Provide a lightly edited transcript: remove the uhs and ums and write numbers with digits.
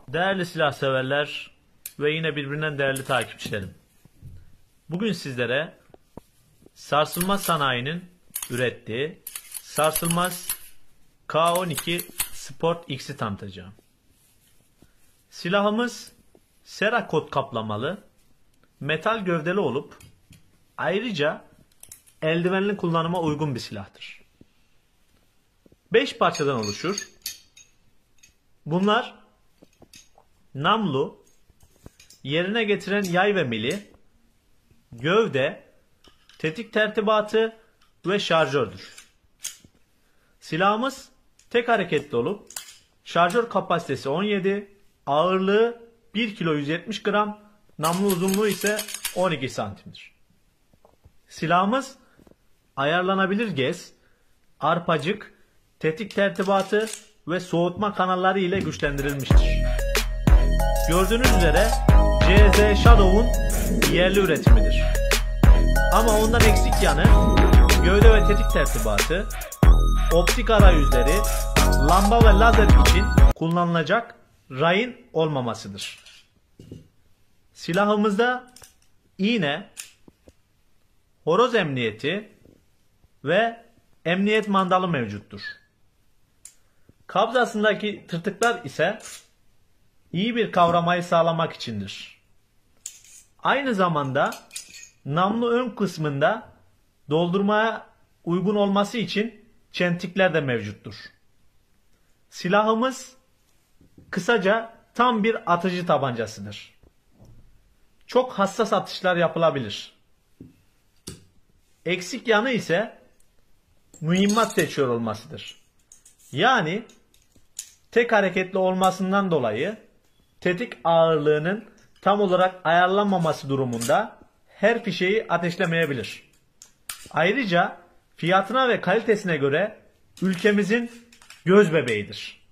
Değerli silah severler ve yine birbirinden değerli takipçilerim. Bugün sizlere Sarsılmaz Sanayi'nin ürettiği Sarsılmaz K12 Sport X'i tanıtacağım. Silahımız Cerakot kaplamalı, metal gövdeli olup ayrıca eldivenli kullanıma uygun bir silahtır. 5 parçadan oluşur. Bunlar namlu, yerine getiren yay ve mili, gövde, tetik tertibatı ve şarjördür. Silahımız tek hareketli olup şarjör kapasitesi 17, ağırlığı 1 kilo 170 gram, namlu uzunluğu ise 12 santimdir. Silahımız ayarlanabilir gez, arpacık, tetik tertibatı ve soğutma kanalları ile güçlendirilmiştir. Gördüğünüz üzere CZ Shadow'un yerli üretimidir. Ama ondan eksik yanı gövde ve tetik tertibatı, optik arayüzleri, lamba ve lazer için kullanılacak rayın olmamasıdır. Silahımızda iğne, horoz emniyeti ve emniyet mandalı mevcuttur. Kabzasındaki tırtıklar ise iyi bir kavramayı sağlamak içindir. Aynı zamanda namlu ön kısmında doldurmaya uygun olması için çentikler de mevcuttur. Silahımız kısaca tam bir atıcı tabancasıdır. Çok hassas atışlar yapılabilir. Eksik yanı ise mühimmat seçiyor olmasıdır. Yani tek hareketli olmasından dolayı tetik ağırlığının tam olarak ayarlanmaması durumunda her fişeği ateşlemeyebilir. Ayrıca fiyatına ve kalitesine göre ülkemizin göz bebeğidir.